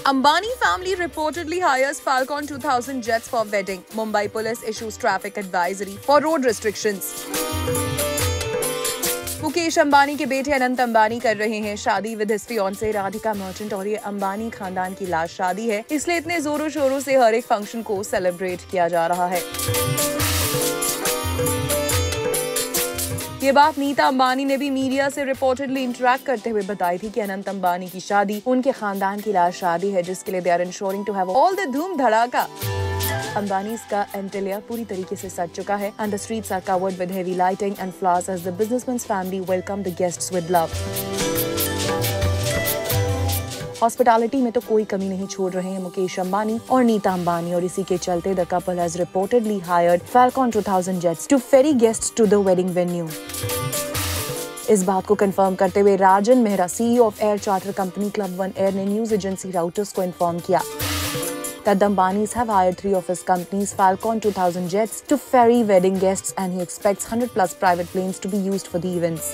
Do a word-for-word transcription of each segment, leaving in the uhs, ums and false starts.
Ambani family reportedly hires Falcon two thousand jets for wedding. Mumbai police issues traffic advisory for road restrictions. Mukesh Ambani के बेटे अनंत अंबानी कर रहे हैं शादी with his fiancee Radhika Merchant और ये अंबानी खानदान की लास्ट शादी है, इसलिए इतने जोरों शोरों से हर एक फंक्शन को सेलिब्रेट किया जा रहा है। ये बात नीता अंबानी ने भी मीडिया से रिपोर्टेडली इंटरेक्ट करते हुए बताई थी कि अनंत अंबानी की शादी उनके खानदान की लास्ट शादी है, जिसके लिए they are insuring to have all the धूम धड़ाका। अंबानीज का एंटेलिया पूरी तरीके से सज चुका है and the streets are covered with heavy lighting and flowers as the businessman's family welcome the guests with love. Hospitality में तो कोई कमी नहीं छोड़ रहे हैं मुकेश अंबानी और नीता अंबानी, और इसी के चलते the couple has reportedly hired Falcon two thousand jets to ferry guests to the wedding venue। इस बात को कंफर्म करते हुए Rajan Mehra, CEO of air charter company club one air, ने न्यूज एजेंसी राउटर्स को इन्फॉर्म किया that the Ambanis have hired three of his companies' Falcon two thousand jets to ferry wedding guests, and he expects one hundred plus private planes to be used for the events.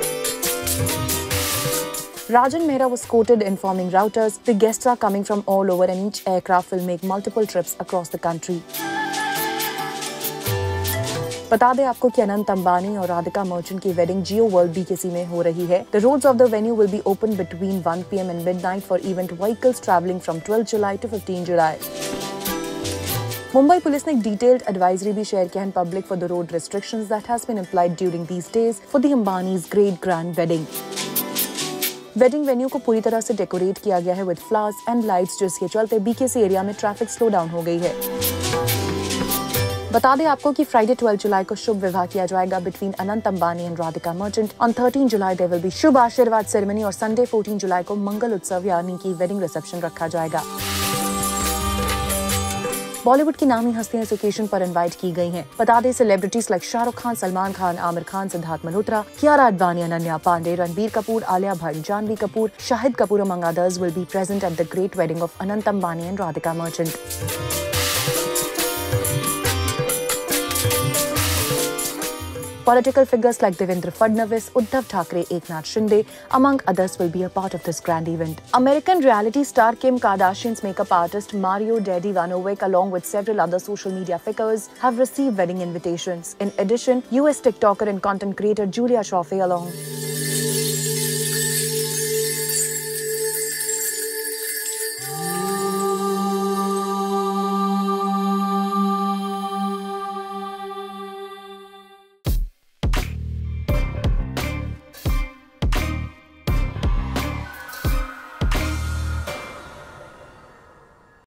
Rajan Mehra was quoted informing Reuters, the guests are coming from all over and each aircraft will make multiple trips across the country. बता दें आपको कि अनंत अंबानी और राधिका मर्चेंट की wedding Jio world BKC में हो रही है। The roads of the venue will be open between one p m and midnight for event vehicles traveling from twelfth July to fifteenth July. Mumbai police ने एक डिटेल्ड एडवाइजरी भी शेयर किया in public for the road restrictions that has been applied during these days for the Ambani's great grand wedding. Wedding venue को पूरी तरह से decorate किया गया है विद फ्लावर्स एंड लाइट्स, जिसके चलते बीकेसी एरिया में ट्रैफिक स्लो डाउन हो गई है। बता दें आपको कि फ्राइडे ट्वेल्थ जुलाई को शुभ विवाह किया जाएगा between Anant Ambani and Radhika Merchant. On thirteen July there will be Shubh Aashirwad ceremony और संडे फोर्टीन जुलाई को मंगल उत्सव यानी कि वेडिंग रिसेप्शन रखा जाएगा। बॉलीवुड की नामी हस्तियां इस ओकेजन पर इनवाइट की गई हैं। बता दें celebrities like Shahrukh Khan, Salman Khan, Aamir Khan, Siddharth Malhotra, Kiara Advani, Ananya Pandey, Ranbir Kapoor, Alia Bhatt, Janhvi Kapoor, Shahid Kapoor among others will be present at the great wedding of Anant Ambani and Radhika Merchant. Political figures like Devendra Fadnavis, Uddhav Thackeray, Eknath Shinde, among others will be a part of this grand event. American reality star Kim Kardashian's makeup artist Mario Daddy Vanovic, along with several other social media figures, have received wedding invitations. In addition, U S TikToker and content creator Julia Schoffe along